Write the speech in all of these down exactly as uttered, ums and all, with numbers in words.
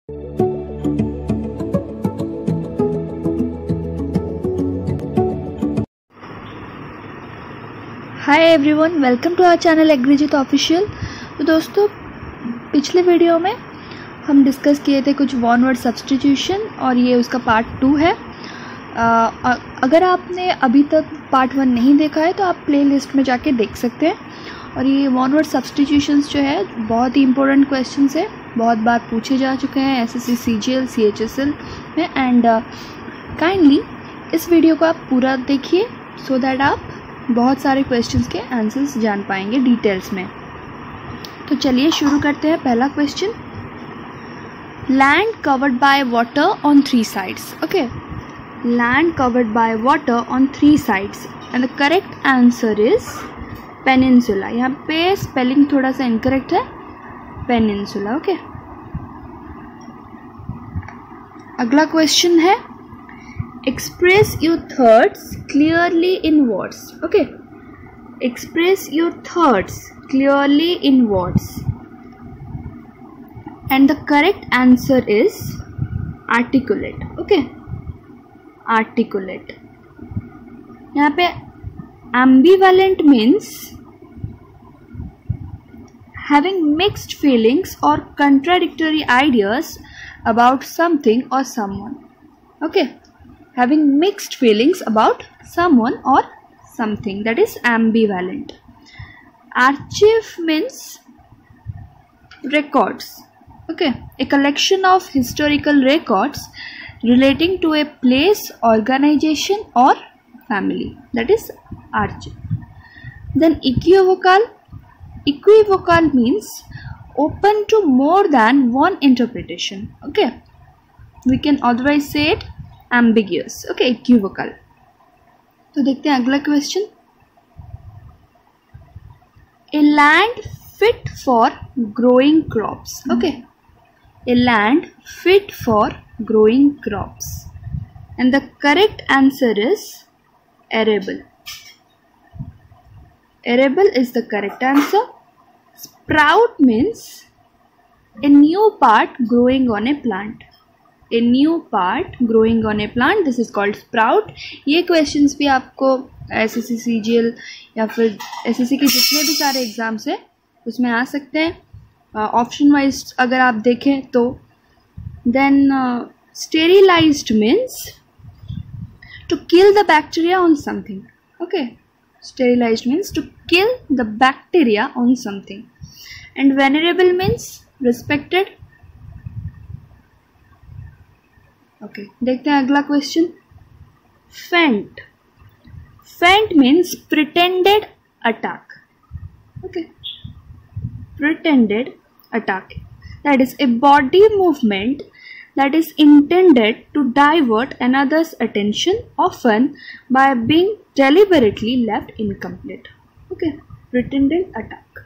Hi everyone, welcome to our channel एग्रीजित official. तो दोस्तों, पिछले वीडियो में हम डिस्कस किए थे कुछ वन वर्ड सब्स्टिट्यूशन और ये उसका पार्ट टू है। आ, अगर आपने अभी तक पार्ट वन नहीं देखा है तो आप प्लेलिस्ट में जाके देख सकते हैं। और ये वन वर्ड सब्स्टिट्यूशंस जो है बहुत ही इंपॉर्टेंट क्वेश्चंस है, बहुत बार पूछे जा चुके हैं एसएससी, सीजीएल, सीएचएसएल में। एंड काइंडली इस वीडियो को आप पूरा देखिए सो दैट आप बहुत सारे क्वेश्चंस के आंसर्स जान पाएंगे डिटेल्स में। तो चलिए शुरू करते हैं। पहला question, land covered by water on three sides. Okay, land covered by water on three sides and the correct answer is peninsula. यहाँ पे स्पेलिंग थोड़ा सा इनकरेक्ट है, पेनिनसुला। ओके, अगला क्वेश्चन है, express your thoughts clearly in words. Okay, express your thoughts clearly in words and the correct answer is articulate. Okay, articulate. यहाँ पे ambivalent means having mixed feelings or contradictory ideas about something or someone. Okay, having mixed feelings about someone or something, that is ambivalent. Archive means records. Okay, a collection of historical records relating to a place, organization or family, that is archive. Then equivocal. Equivocal means open to more than one interpretation. Okay, we can otherwise say it ambiguous. Okay, equivocal. तो देखते हैं अगला question, a land fit for growing crops. Okay, a land fit for growing crops and the correct answer is arable. Arable is the correct answer. Sprout means a new part growing on a plant. A new part growing on a plant, this is called sprout. ये questions भी आपको SSC, CGL या फिर SSC के जितने भी सारे exams हैं उसमें आ सकते हैं। ऑप्शन uh, वाइज अगर आप देखें तो then uh, sterilized means to kill the bacteria on something. Okay, sterilized means to kill the bacteria on something. And venerable means respected. Okay okay, देखते हैं अगला question, feint. Feint means pretended attack. Okay, pretended attack, that is a body movement that is intended to divert another's attention, often by being deliberately left incomplete. Okay, pretended attack.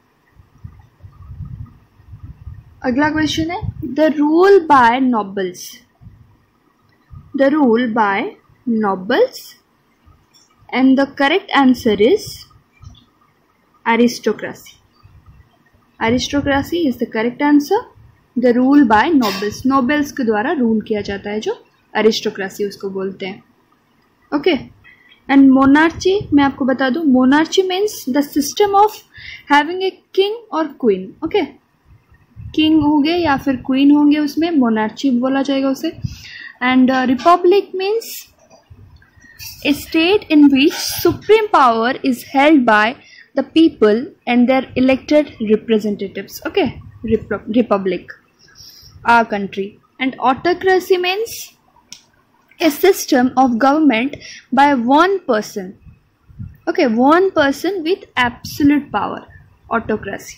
अगला question है, the rule by nobles. The rule by nobles and the correct answer is aristocracy. Aristocracy is the correct answer. The rule by nobles. Nobles के द्वारा rule किया जाता है जो aristocracy उसको बोलते हैं. Okay, and monarchy मैं आपको बता दूँ, monarchy means the system of having a king or queen. Okay, king होंगे या फिर queen होंगे, उसमें monarchy बोला जाएगा उसे. And uh, republic means a state in which supreme power is held by the people and their elected representatives. Okay, Rep republic, our country. And autocracy means a system of government by one person. Okay, one person with absolute power, autocracy.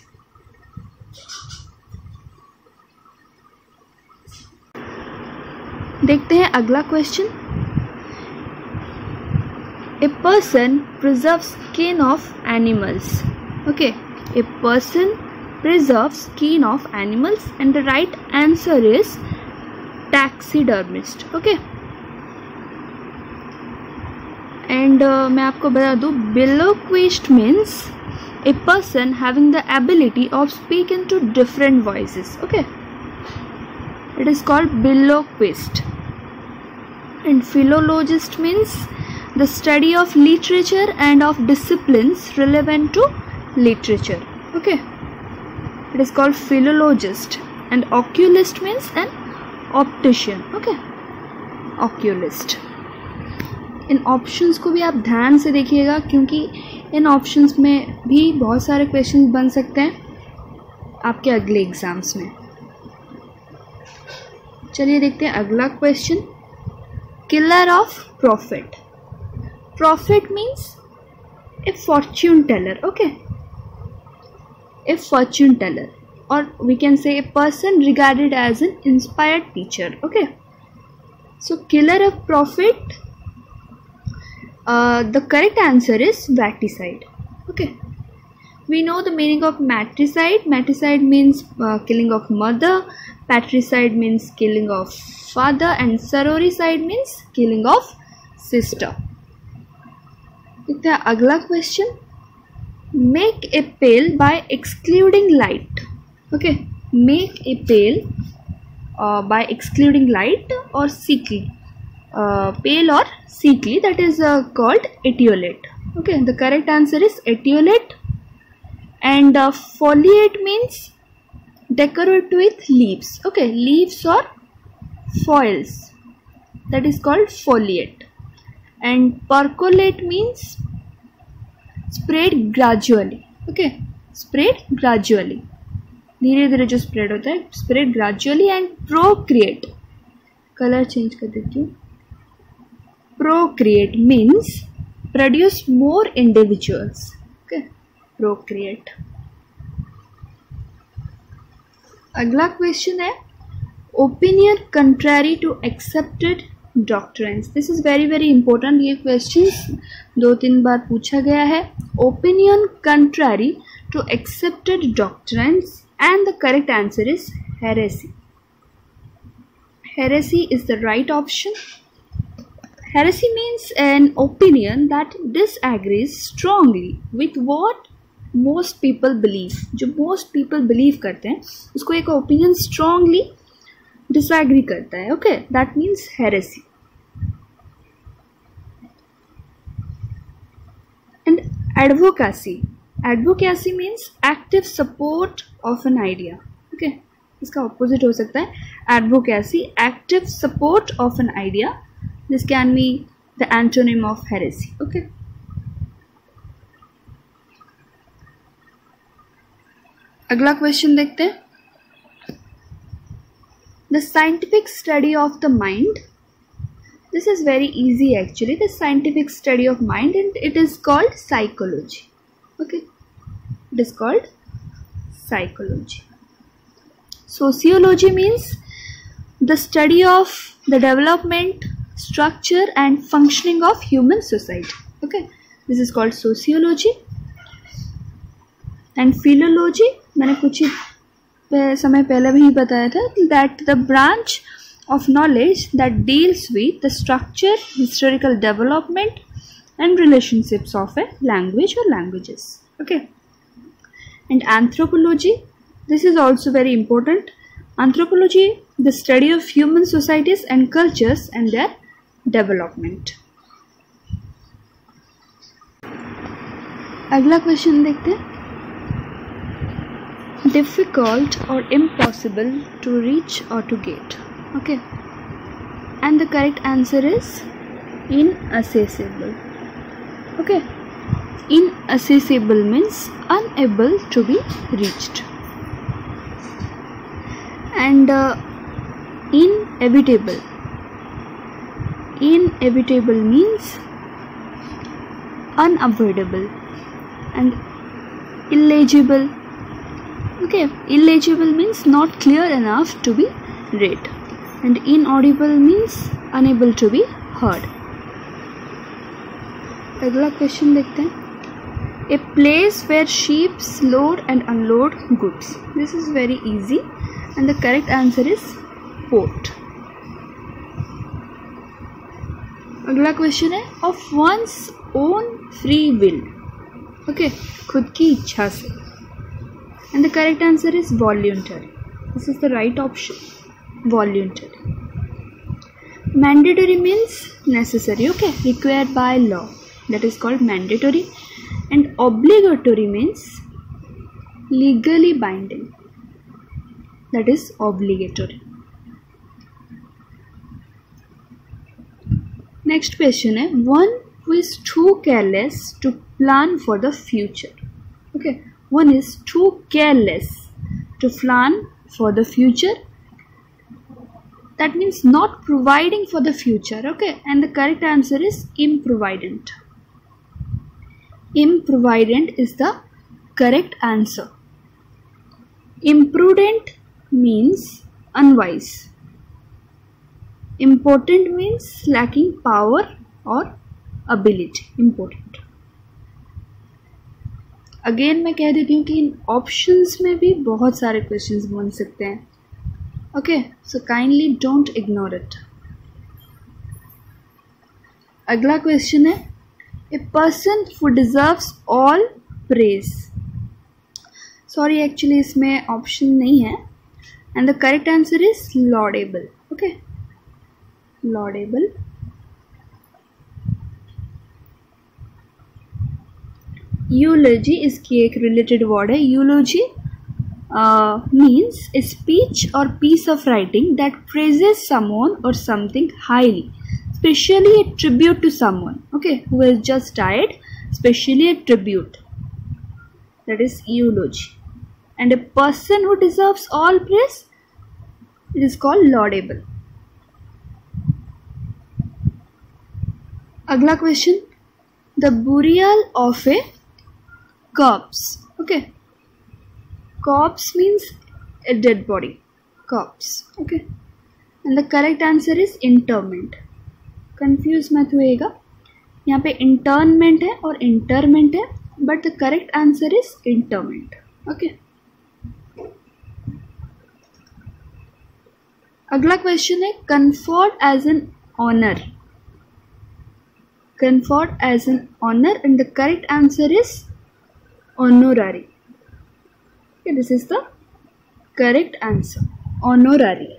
देखते हैं अगला question, a person preserve skin of animals. Okay, a person preserve skin of animals and the right answer is taxidermist. Okay, and मैं आपको बता दूं, biloquist means a person having the ability of speaking to different voices. Okay, It is called billoquist. And philologist means the study of literature and of disciplines relevant to literature. Okay, it is called philologist. And oculist means an optician. Okay, oculist. इन options को भी आप ध्यान से देखिएगा क्योंकि इन options में भी बहुत सारे क्वेश्चंस बन सकते हैं आपके अगले एग्जाम्स में. चलिए देखते हैं अगला question. Killer of prophet. Prophet means a fortune teller. Okay, a fortune teller, और we can say a person regarded as an inspired teacher. Okay, so killer of prophet, Uh, the correct answer is matricide. Okay, we know the meaning of matricide. Matricide means uh, killing of mother, patricide means killing of father, and sororicide means killing of sister. देखते हैं अगला question. Make a pail by excluding light. Okay, make a pail uh, by excluding light or sickly. Uh, pale or sickly, that is uh, called etiolate. Okay, the correct answer is etiolate. And uh, foliate means decorate with leaves. Okay, leaves or foils, that is called foliate. And percolate means spread gradually. Okay, spread gradually, धीरे धीरे जो spread होता है, spread gradually. And procreate, color change कर देती हूँ. Procreate means produce more individuals. Okay, procreate. अगला question है opinion contrary to accepted doctrines. This is very very important. ये क्वेश्चन दो तीन बार पूछा गया है. Opinion contrary to accepted doctrines, and the correct answer is heresy. Heresy is the right option. Heresy means an opinion that disagrees strongly with what most people believe. जो most people believe करते हैं उसको एक opinion strongly disagree करता है. Okay, that means heresy. And advocacy. Advocacy means active support of an idea. Okay, इसका opposite हो सकता है. Advocacy, active support of an idea. This can be the antonym of heresy. Okay. अगला question देखते हैं. The scientific study of the mind. This is very easy actually. The scientific study of mind, and it is called psychology. Okay, it is called psychology. Sociology means the study of the development, structure and functioning of human society. Okay, this is called sociology. And philology, मैंने कुछ ही समय पहले भी बताया था, that the branch of knowledge that deals with the structure, historical development and relationships of a language or languages. Okay, and anthropology, this is also very important. Anthropology, the study of human societies and cultures and their development. अगला question देखते हैं. Difficult or impossible to reach or to get. Okay, and the correct answer is inaccessible. Okay, inaccessible means unable to be reached. And uh, inevitable. Inevitable means unavoidable. And illegible. Okay, illegible means not clear enough to be read. And inaudible means unable to be heard. अगला question देखते हैं. A place where ships load and unload goods. This is very easy, and the correct answer is port. अगला question है of one's own free will. Okay, खुद की इच्छा से. And the correct answer is voluntary. This is the right option. voluntary. Mandatory means necessary, okay, required by law, that is called mandatory. And obligatory means legally binding, that is obligatory. Next question है, one who is too careless to plan for the future. Okay, one is too careless to plan for the future. That means not providing for the future. Okay, and the correct answer is improvident. Improvident is the correct answer. Imprudent means unwise. Impotent means lacking power or ability. Impotent. Again मैं कह देती हूँ कि इन options में भी बहुत सारे questions बन सकते हैं. Okay, so kindly don't ignore it. अगला क्वेश्चन है, a person who deserves all praise. Sorry, actually इसमें ऑप्शन नहीं है, and the correct answer is laudable. Okay, laudable. Eulogy इसकी एक रिलेटेड वर्ड है. यूलॉजी uh, means a speech or piece of writing that praises someone or something highly, especially a tribute to someone, okay, who has just died, especially a tribute, that is eulogy. And a person who deserves all praise, it is called laudable. Agla question, the burial of a corpse. Okay, corpse means a dead body. Corpse. Okay, and the correct answer is interment. Confuse मत होइएगा, यहाँ पे internment है और interment है, but the correct answer is interment. Okay. अगला question है, conferred as an honor. Conferred as an honor, and the correct answer is honorary. Okay, this is the correct answer, honorary.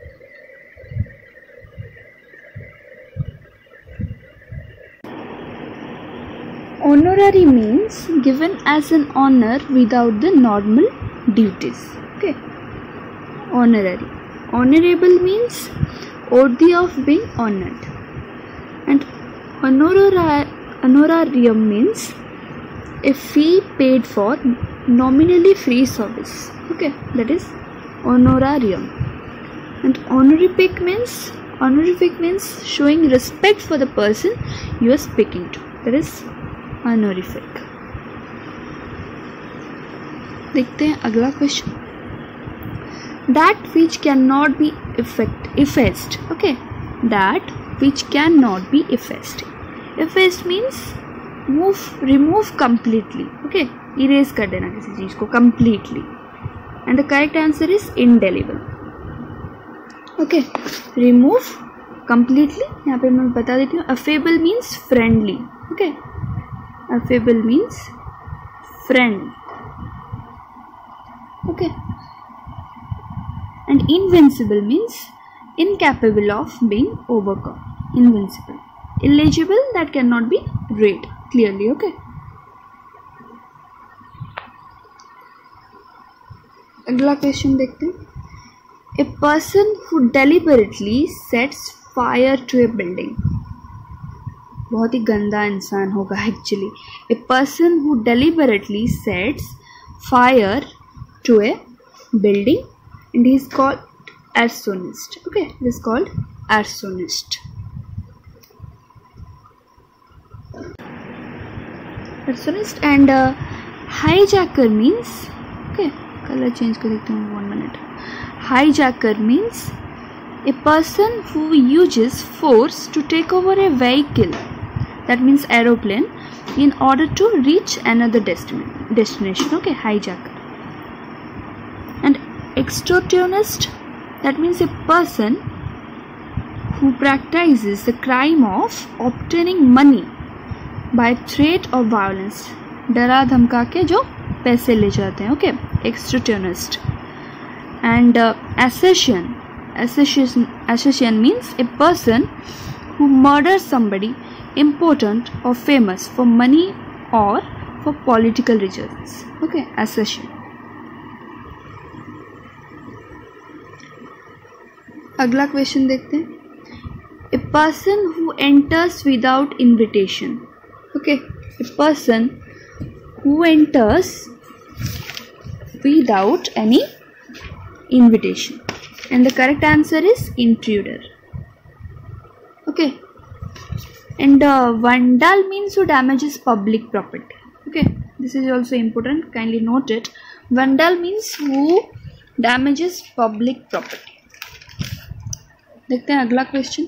Honorary means given as an honor without the normal duties. Okay, honorary. Honorable means worthy of being honored, and honorari honorarium means a fee paid for nominally free service. Okay, that is honorarium. And honorific means honorific means showing respect for the person you are speaking to, that is honorific. देखते हैं अगला question, that which cannot be effect effaced. Okay, that which cannot be effaced. Effaced means move remove completely. Okay, erase कर देना किसी चीज को completely. And the correct answer is indelible. Okay, remove completely. यहाँ पे मैं बता देती हूँ, affable means friendly. Okay, affable means friend. Okay, and invincible means incapable of being overcome. Invincible. Illegible, that cannot be read clearly. Okay. अगला question देखते हैं, a person who deliberately sets fire to a building. बहुत ही गंदा इंसान होगा actually. A person who deliberately sets fire to a building, and he is called arsonist. Okay, it is called arsonist. Arsonist. And uh, hijacker means, okay, color change कर देती हूँ, one minute. Hijacker means a person who uses force to take over a vehicle, that means aeroplane, in order to reach another destination. Destination. Okay, hijacker. And extortionist, that means a person who practices the crime of obtaining money by threat or violence. डरा धमका के जो पैसे ले जाते हैं. Okay, extortionist. And uh, accession, Assassin assassin means a person who murders somebody important or famous for money or for political reasons. Okay, assassin. अगला question देखते हैं. A person who enters without invitation. Okay, a person who enters without any invitation, and the correct answer is intruder. Okay, and uh, vandal means who damages public property. Okay, this is also important, kindly note it. Vandal means who damages public property. देखते हैं अगला question.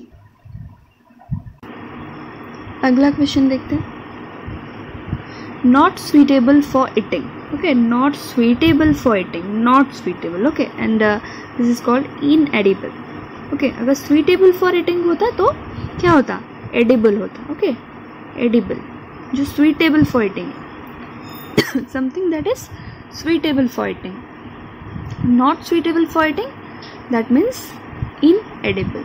अगला question देखते हैं. Not suitable for eating. Okay, not suitable for eating, not suitable. Okay, and uh, this is called inedible. Okay, अगर suitable for eating होता तो क्या होता? Edible होता. Okay, edible. जो suitable for eating, something that is suitable for eating. Not suitable for eating, that means inedible.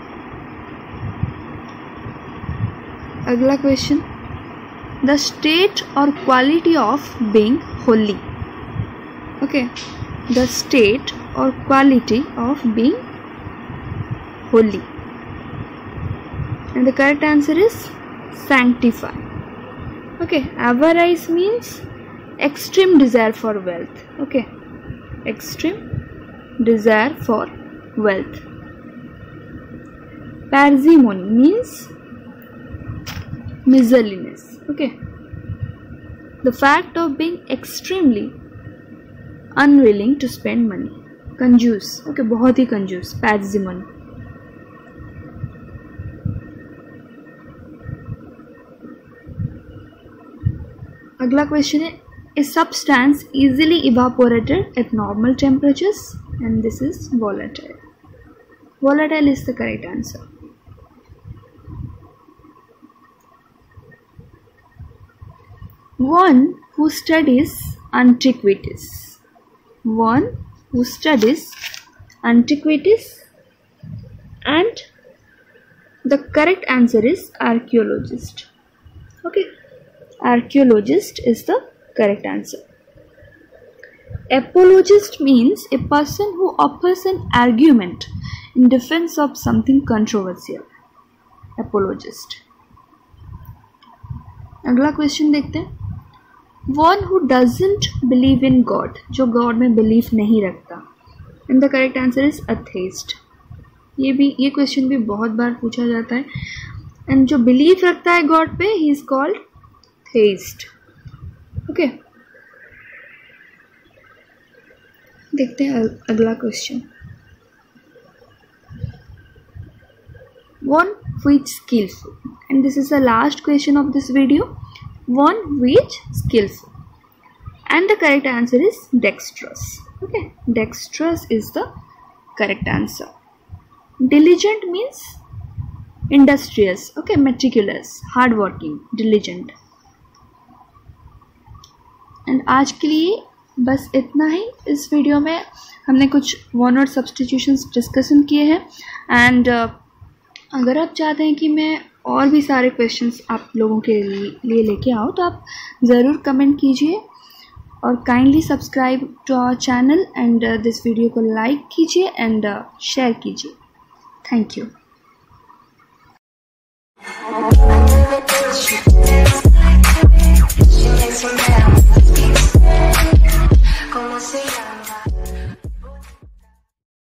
अगला question. The state or quality of being holy. Okay, the state or quality of being holy, and the correct answer is sanctify. Okay, avarice means extreme desire for wealth. Okay, extreme desire for wealth. Parsimony means miserliness. Okay, the fact of being extremely unwilling to spend money. कंजूस. Okay, बहुत ही कंजूस. Parsimony. अगला question है. A substance easily evaporated at normal temperatures, and this is volatile. Volatile is the correct answer. One who studies antiquities. One who studies antiquities, and the correct answer is archaeologist. Okay, archaeologist is the correct answer. Apologist means a person who offers an argument in defense of something controversial. Apologist. अगला question देखते हैं. One who doesn't believe in God, जो God में belief नहीं रखता, and the correct answer is atheist. ये भी ये क्वेश्चन भी बहुत बार पूछा जाता है. and जो belief रखता है God पे, he is called theist. Okay, देखते हैं अगला question. One which skillful, and this is the last question of this video. One which skillful, and the correct answer is dexterous. Okay, dexterous is the correct answer. Diligent means industrious. Okay, meticulous, hardworking, diligent. and आज के लिए बस इतना ही. इस video में हमने कुछ one word substitutions discussion किए हैं. एंड uh, अगर आप चाहते हैं कि मैं और भी सारे क्वेश्चंस आप लोगों के लिए लेके आऊँ तो आप ज़रूर कमेंट कीजिए और kindly subscribe to our channel and this video को लाइक कीजिए एंड शेयर कीजिए. Thank you.